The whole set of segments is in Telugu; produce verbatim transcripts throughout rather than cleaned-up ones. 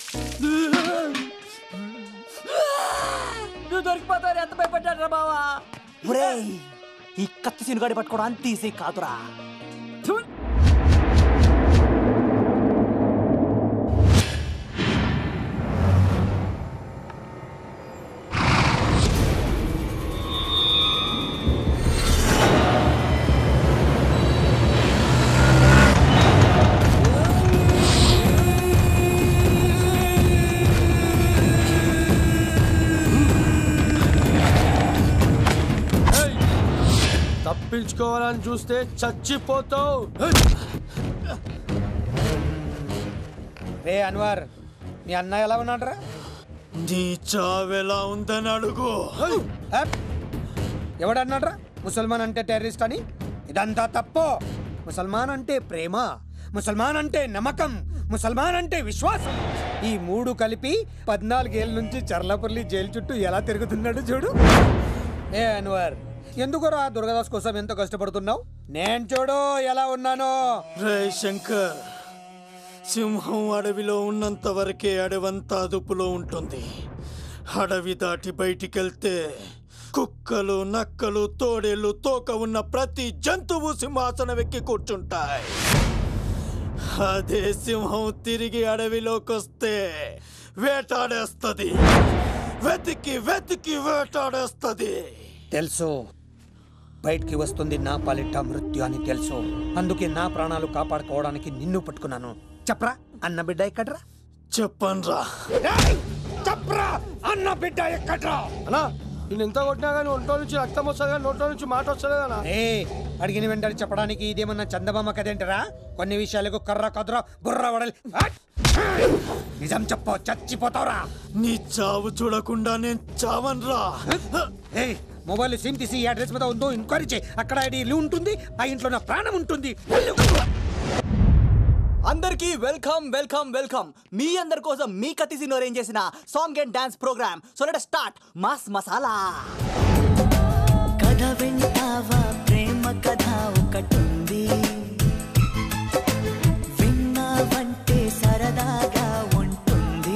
నువ్వు దొరికిపోతావు ఎంత భయపడ్డాడు రా బావా. ఈ కత్తి సీనుగాడి పట్టుకోవడం అంత ఈజీ కాదురా. తప్పించుకోవాలని చూస్తే చచ్చిపోతావు. రే అన్వర్, నీ అన్న ఎలా ఉన్నాడ్రా? నీ చావెలా ఉందని అడుగు. ఎవడన్నాడ్రా ముసల్మాన్ అంటే టెర్రరిస్ట్ అని? ఇదంతా తప్పు. ముసల్మాన్ అంటే ప్రేమ, ముసల్మాన్ అంటే నమ్మకం, ముసల్మాన్ అంటే విశ్వాసం. ఈ మూడు కలిపి పద్నాలుగేళ్ళ నుంచి చర్లపల్లి జైలు చుట్టూ ఎలా తిరుగుతున్నాడు చూడు. ఏ అన్వర్, ఎందుకురా దుర్గాదాస్ కోసం ఎంత కష్టపడుతున్నావు? నేను చూడు ఎలా ఉన్నానో. రే శంకర్, సింహం అడవిలో ఉన్నంత వరకే అడవంతా అదుపులో ఉంటుంది. అడవి దాటి బయటికెళ్తే కుక్కలు, నక్కలు, తోడేళ్లు, తోక ఉన్న ప్రతి జంతువు సింహాసనం ఎక్కి కూర్చుంటాయి. అదే సింహం తిరిగి అడవిలోకి వస్తే వేటాడేస్తది, వెతికి వెతికి వేటాడేస్తది. తెలుసు, బయటికి వస్తుంది నా పాలిట మృత్యు అని తెలుసు. అందుకే నా ప్రాణాలు కాపాడుకోవడానికి నిన్ను పట్టుకున్నాను. చెప్పరా అన్న బిడ్డ ఎక్కడ్రా? చెప్పన్రా. చెప్పరా అన్న బిడ్డ ఎక్కడ్రా? అన్నా నేను ఎంత కొట్టినా కానీ ఒంట్లో నుంచి రక్తం వస్తుంది కానీ నోట్లో నుంచి మాట వస్తలేదన్నా. ఏ అడిగిన వెంటనే చెప్పడానికి ఇదేమన్నా చందమామ కదేంటరా? కొన్ని విషయాలకు కర్ర కదురా బుర్ర వడలి. నిజం చెప్పు, చచ్చిపోతావురా. నీ చావు చూడకుండా నేను చావన్రా. ఏ మొబైల్ సిమ్ తీసి ఈ అడ్రస్ మీద ఉందో ఎంక్వైరీ చేయి. అక్కడ ఐడి ఇల్లు ఉంటుంది, ఆ ఇంట్లో నా ప్రాణం ఉంటుంది. అందరికి వెల్కమ్ వెల్కమ్ వెల్కమ్. మీ అందరి కోసం మీ కత్తి సీను అరేంజ్ చేసిన song and dance program. So let us start mass masala. కథ వింటావా, ప్రేమ కథ ఒకటుంది, విన్నావంటే సరదాగా ఉంటుంది.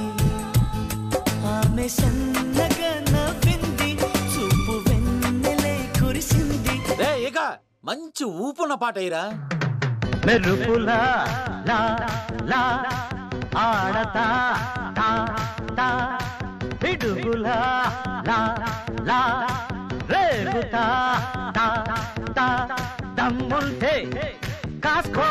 ఆమె సన్నగా నవ్వింది, చూపు వెన్నెలే కురిసింది. మంచి ఊపున్న పాట అయ్యరా. మెరుపులా లా లా ఆడతా తా తా, పిడుగులా లా లా రేగుతా తా తా, దమ్ముంటే కాస్కో.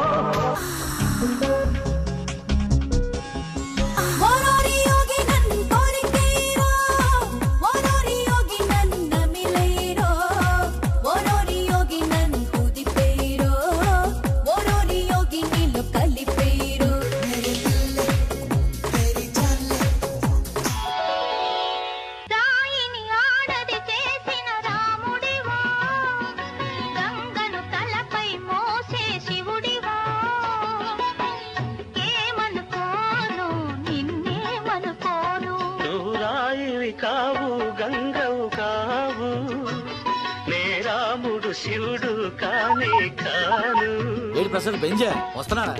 శివుడు కానే కాను. ఏడు ప్రసాద్ బెంజా వస్తున్నాడా?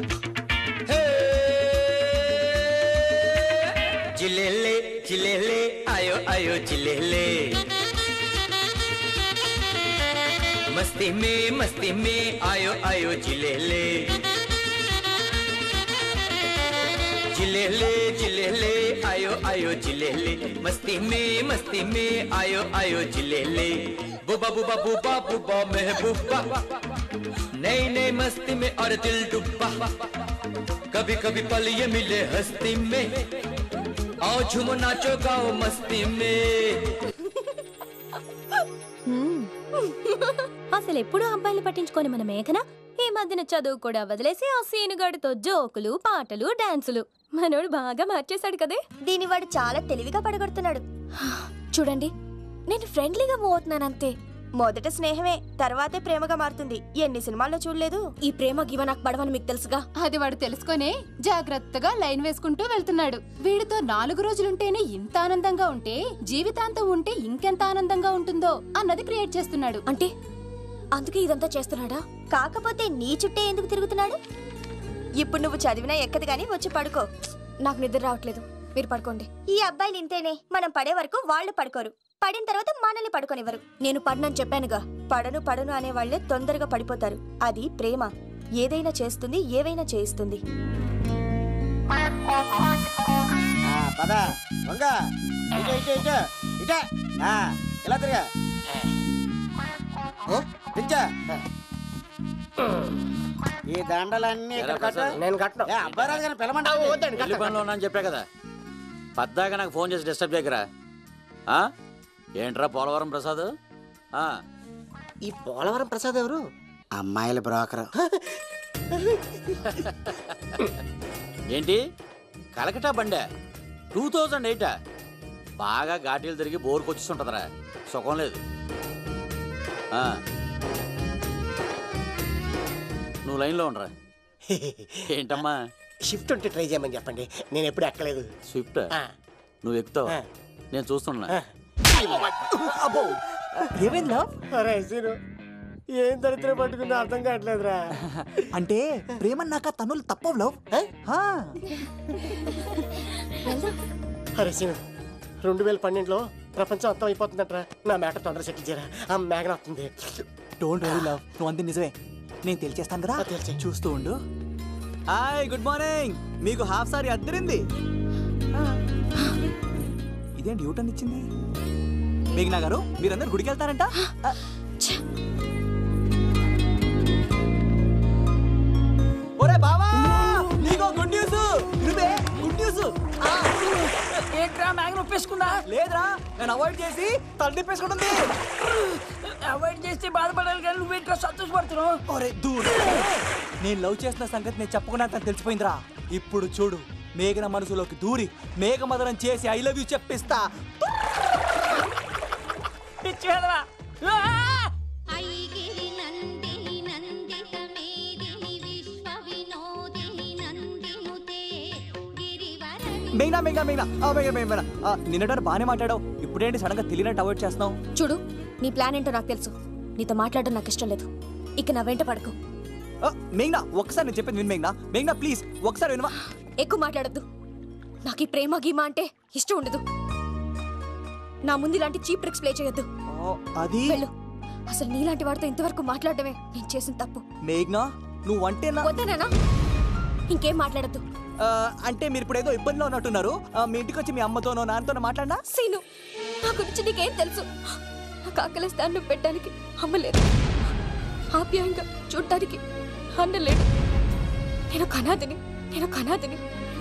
జిలేలే జిలేలే ఆయో ఆయో జిలేలే, మస్తి మే మస్తి మే ఆయో ఆయో జిలేలే, జిలేలే జిలేలే ఆయో ఆయో జిలేలే, మస్తి మే మస్తి మే ఆయో ఆయో జిలేలే. बुबा बुबा बुबा बुबा महबूबा, नई नई मस्ती में और दिल डूबा, कभी कभी पल ये मिले हस्ती में, आओ झूमो नाचो गाओ मस्ती में. అసలు ఎప్పుడు అబ్బాయిలు పట్టించుకొని మన మేఘన ఈ మధ్యన చదువు కూడా వదిలేసి ఆ సీనుగాడితో జోకులు, పాటలు, డాన్సులు. మనోడు బాగా మార్చేశాడు కదే. దీని వాడు చాలా తెలివిగా పడగొడుతున్నాడు. చూడండి, నేను ఫ్రెండ్లీగా మూవ్ అవుతున్నాను అంతే. మొదట స్నేహమే, తర్వాతే ప్రేమగా మారుతుంది. ఎన్ని సినిమాల్లో చూడలేదు? ఈ ప్రేమ గివ నాకు పడవని మీకు తెలుసుగా. అది వాడు తెలుసుకొనే జాగ్రత్తగా లైన్ వేసుకుంటూ వెళ్తున్నాడు. వీడితో నాలుగు రోజులుంటేనే ఇంత ఆనందంగా ఉంటే జీవితాంతం ఉంటే ఇంకెంత ఆనందంగా ఉంటుందో అన్నది క్రియేట్ చేస్తున్నాడు. అంటే అందుకే ఇదంతా చేస్తున్నాడా? కాకపోతే నీ చుట్టే ఎందుకు తిరుగుతున్నాడు? ఇప్పుడు నువ్వు చదివినా ఎక్కదు గానీ వచ్చి పడుకో. నాకు నిద్ర రావట్లేదు, మీరు పడుకోండి. ఈ అబ్బాయిలు ఇంతేనే, మనం పడే వరకు వాళ్ళు పడుకోరు, పడిన తర్వాత మనల్ని పడుకోనివ్వరు. నేను పడనని చెప్పానుగా, పడను పడను అనే వాళ్ళే తొందరగా పడిపోతారు. అది ప్రేమ, ఏదైనా చేస్తుంది, ఏవైనా చేయిస్తుంది. ఇలా తిరిగా ఈ దండలన్నీ నేను కట్టను. అబ్బాయి కానీ పిలమంటే పనిలో ఉన్నా అని చెప్పా కదా, పద్దాక నాకు ఫోన్ చేసి డిస్టర్బ్ చేయకరా. ఏంట్రా పోలవరం ప్రసాద్? ఈ పోలవరం ప్రసాద్ ఎవరు? అమ్మాయిల బ్రోకర్. ఏంటి కలకటా బండే? టూ థౌజండ్ ఎయిటా? బాగా ఘాటీలు తిరిగి బోర్కి వచ్చిస్తుంటదరా, సుఖం లేదు. నువ్వు లైన్లో ఉండరా. ఏంటమ్మా? షిఫ్ట్ ఉంటే ట్రై చేయమని చెప్పండి, నేను ఎప్పుడు ఎక్కలేదు. స్విఫ్ట్ నువ్వు ఎక్కుతావు, నేను చూస్తున్నా. ఏం దరిద్రం పట్టుకుందో అర్థం కావట్లేదురా. అంటే ప్రేమన్నాక తనులు తప్పవు లవ్. అరే సీను, రెండు వేల పన్నెండులో ప్రపంచం అంతం అయిపోతుందట్రా. నా మేక తొందర సెటిల్ చేయరా, ఆ మేఘన వస్తుంది. డోంట్ వరీ లవ్, నువ్వు అంది నిజమే, నేను తెలిచేస్తాను కదా. చూస్తూ ఉండు. Hi, good morning. మీకు హాఫ్ సారీ అద్దరింది. ఇదేంటి యూటర్న్ ఇచ్చింది? మేఘనా గారు, మీరందరూ గుడికి వెళ్తారంట. ఒరే బావా, నీకో గుడ్ న్యూస్. నువ్వే గుడ్ న్యూస్. ఏంట్రా మ్యాగ్ను ఒప్పేసుకున్నా? లేదురా, నేను అవాయిడ్ చేసి తల తిప్పేసుకుంటుంది. అవాయిడ్ చేస్తే బాధపడాలి కానీ నువ్వేంట్రా సంతోషపడుతున్నావు? ఒరే దూర్, నేను లవ్ చేసిన సంగతి నేను చెప్పకుండా తను తెలిసిపోయిందిరా. ఇప్పుడు చూడు, మేఘన మనసులోకి దూరి మేఘమదనం చేసి ఐ లవ్ యూ చెప్పిస్తా. మేఘనా మేఘనా మేఘనా మేఘనా మేఘనా నిన్నటారు బాగానే మాట్లాడావు, ఇప్పుడేంటి సడన్ గా తెలియనట్టు అవాయిడ్ చేస్తున్నావు? చూడు, నీ ప్లాన్ ఏంటో నాకు తెలుసు. నీతో మాట్లాడడం నాకు ఇష్టం లేదు. ఇక నా వెంట పడకు. మేఘనా, ఒకసారి నేను చెప్పింది విను. మేఘనా మేఘనా ప్లీజ్ ఒకసారి వినవా? ఎక్కువ మాట్లాడద్దు. నాకు ఈ ప్రేమ గీమా అంటే ఇష్టం ఉండదు. నా ముందు ఇలాంటి చీప్ ట్రిక్స్ ప్లే చేయొద్దు. అది వెళ్ళు. అసలు నీలాంటి వాడితో ఇంతవరకు మాట్లాడటమే నేను చేసిన తప్పు. మేఘనా నువ్వు అంటే వద్దనా? ఇంకేం మాట్లాడద్దు. అంటే మీరు ఇప్పుడు ఏదో ఇబ్బందిలో ఉన్నట్టున్నారు. మీ ఇంటికి వచ్చి మీ అమ్మతోనో నాన్నతోనో మాట్లాడినా? సీను, నా గురించి నీకేం తెలుసు? నాకు ఆకలిస్తే అన్నం పెట్టడానికి అమ్మలేదు, ఆప్యాయంగా చూడటానికి అన్నలేడు. నేను కనాదిని, నేను కనాదిని.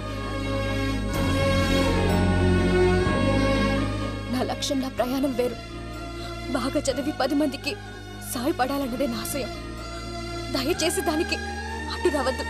నా లక్ష్యం, నా ప్రయాణం వేరు. బాగా చదివి పది మందికి సాయపడాలన్నదే నా ఆశయం. దయచేసి దానికి అడ్డు రావద్దు.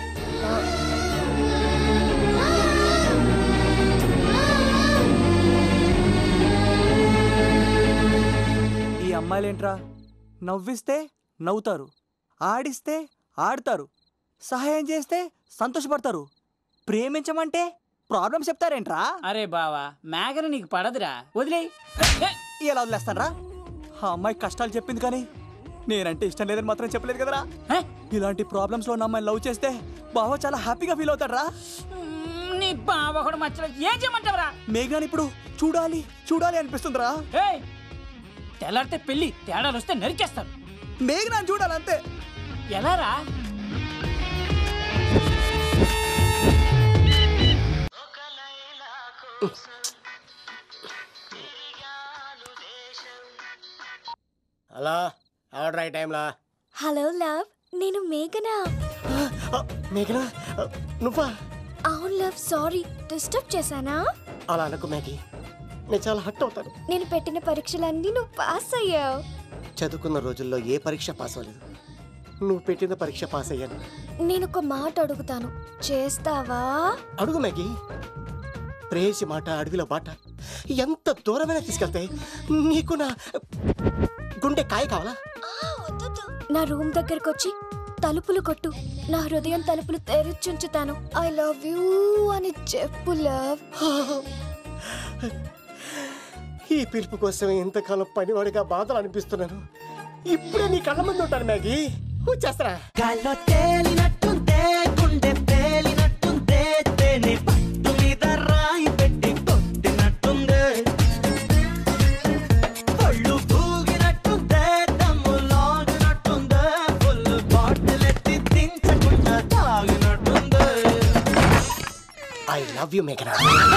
ఈ అమ్మాయిలేంట్రా, నవ్విస్తే నవ్వుతారు, ఆడిస్తే ఆడతారు, సహాయం చేస్తే సంతోషపడతారు, ప్రేమించమంటే ప్రాబ్లం చెప్తారేంట్రా? అరే బావా, మేఘన నీకు పడదురా, వదిలే. ఎలా వదిలేస్తానరా? ఆ అమ్మాయి కష్టాలు చెప్పింది కానీ నేనంటే ఇష్టం లేదని మాత్రం చెప్పలేదు కదరా. ఇలాంటి ప్రాబ్లమ్స్ లో ఉన్న అమ్మాయిని లవ్ చేస్తే బావ చాలా హ్యాపీగా ఫీల్ అవుతాడరా. నీ బావ కూడా మచ్చలేదు, ఏం చేయమంటావరా? మేఘనాని ఇప్పుడు చూడాలి చూడాలి అనిపిస్తుందిరా. తెల్లారితే పెళ్లి, తేడాలు వస్తే నరికేస్తారు. మేఘనాని చూడాలంతే. ఎలా రా? హలో, ఆర్డర్ అయ్యే టైంలా. హలో లవ్, నేను మేఘనా. మేఘనా నువ్వా? అవును లవ్, సారీ డిస్టర్బ్ చేశానా? అలా అనుకో మ్యాగీ, నేను చాలా హట్ అవుతాను. నేను పెట్టిన పరీక్షలన్నీ నువ్వు పాస్ అయ్యావు. చదువుకున్న రోజుల్లో ఏ పరీక్ష పాస్ అవ్వలేదు, నువ్వు పెట్టిన పరీక్ష పాస్ అయ్యాను. నేను ఒక మాట అడుగుతాను, చేస్తావా? అడుగు మ్యాగీ. ప్రేయసి మాట అడవిలో బాట, ఎంత దూరమైనా తీసుకెళ్తాయి. నీకు నా గుండె కాయ కావాలా? నా రూమ్ దగ్గరకు వచ్చి తలుపులు కొట్టు, నా హృదయం తలుపులు తెరిచుంచుతాను. ఐ లవ్ యూ అని చెప్పు లవ్. ఈ పిలుపు కోసం ఇంతకాలం పనివాడిగా బాధలు అనిపిస్తున్నాను. ఇప్పుడే నీ కళ్ళ ముందు ఉంటాను మ్యాగీ, వచ్చేస్తారా? గాల్లో తేలినట్టుందే, గుండె పేలినట్టుందే, తేనె పట్టు మీద ఐ లవ్ యూ మేఘనా.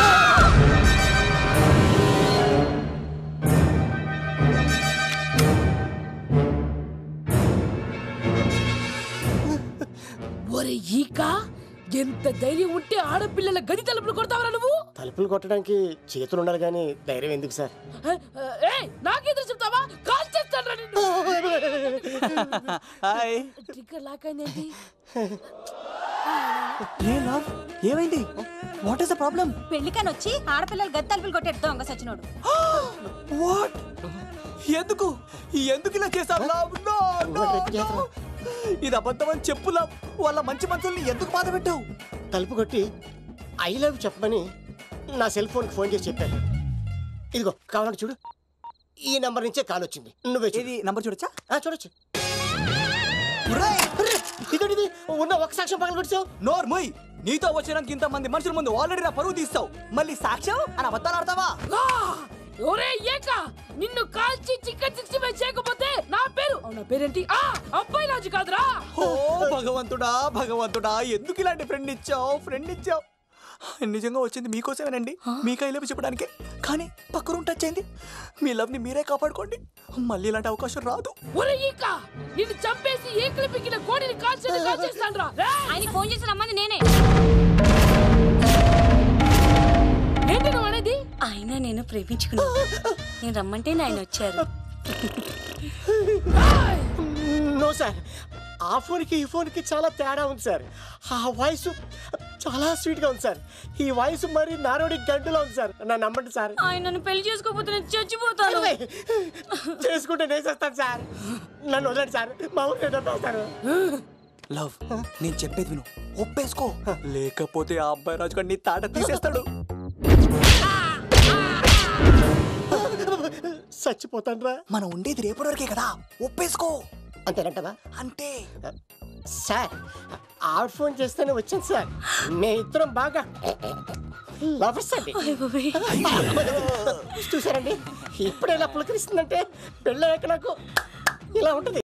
ఒరే ఈకా, ఎంత ధైర్యం ఉంటే ఆడపిల్లల గది తలుపులు కొడతావరా నువ్వు? తలుపులు కొట్టడానికి చేతులు ఉండాలి కానీ ధైర్యం ఎందుకు సార్? ఏయ్, నాకెదురు చెప్తావా? కాల్ చేస్తానురా నిన్ను. హాయ్. ట్రిగ్గర్ లాక్ అయిందేంటి? ఏ లవ్, ఏమైంది? What is the problem? పెళ్లికని వచ్చి ఆడపిల్లలు గది తలుపులు కొట్టాడు దొంగ సచ్చినోడు. వాట్? ఎందుకు ఎందుకు ఇలా చేశావు లవ్? No no. ఇది అబద్ధం అని చెప్పు లవ్. వాళ్ళ మంచి మనసుల్ని ఎందుకు బాధ పెట్టావు? తలుపు కొట్టి ఐ లవ్ చెప్పమని నా సెల్ ఫోన్కి ఫోన్ చేసి చెప్పాను. ఇదిగో కావాలంటే చూడు, ఈ నంబర్ నుంచే కాల్ వచ్చింది. నువ్వే ఇది నంబర్ చూడొచ్చా? చూడొచ్చు. ఇదేంటిది? ఉన్న ఒక సాక్ష్యం పక్కన కొట్టావు. నోర్ ముయ్. నీతో వచ్చినాక ఇంత మంది మనుషుల ముందు ఆల్రెడీ నా పరువు తీస్తావు, మళ్ళీ సాక్ష్యం అని అబద్ధాలు ఆడతావా? ఒరే ఏకా, నిన్ను కాల్చి చికెన్ సిక్స్టీ ఫైవ్ చేయకపోతే నా పేరు నా పేరేంటి? ఆ అబ్బాయి రాజు కాదురా. ఓ భగవంతుడా భగవంతుడా, ఎందుకు ఇలాంటి ఫ్రెండ్ ఇచ్చావు ఫ్రెండ్ ఇచ్చావు? నిజంగా వచ్చింది మీకోసమేనండి, మీకై లవ్ చెప్పడానికి. కానీ పక్క రూమ్ టచ్ అయింది. మీ లవ్ ని మీరే కాపాడుకోండి, మళ్ళీ ఇలాంటి అవకాశం రాదు. ఒరే ఈకా, నిన్ను చంపేసి ఏకలు పిక్కిన కోడిని కాల్చి కాల్చేస్తానురా. ఆయన ఫోన్ చేసి రమ్మని నేనే. ఏంటి నువ్వు అనేది? ఆయన నేను ప్రేమించుకున్నా, నేను రమ్మంటే ఆయన వచ్చారు. నో సార్, ఆ ఫోన్కి ఈ ఫోన్కి చాలా తేడా ఉంది సార్. ఆ వాయిస్ చాలా స్వీట్గా ఉంది సార్, ఈ వాయిస్ మరి నారోడి గంటలో ఉంది సార్. నా నమ్మండి సార్. ఆయన నన్ను పెళ్లి చేసుకోకపోతే నేను చచ్చిపోతాను. చేసుకుంటే నేను చేస్తాను సార్. నన్ను వదలండి సార్, మా ఊరు డబ్బేస్తారు. లవ్, నేను చెప్పేది విను, ఒప్పేసుకో, లేకపోతే ఆ అబ్బాయి రాజు గారు నీ తాట తీసేస్తాడు. చచ్చిపోతాను రా. మనం ఉండేది రేపటి వరకే కదా, ఒప్పేసుకో. అంతేనంటవా? అంతే సార్. ఆవిడ ఫోన్ చేస్తేనే వచ్చాను సార్. మే ఇద్దరం బాగా లవర్స్ అండి. చూసారండి, ఇప్పుడు ఎలా పులకరిస్తుందంటే పెళ్ళయ్యాక నాకు ఇలా ఉంటుంది.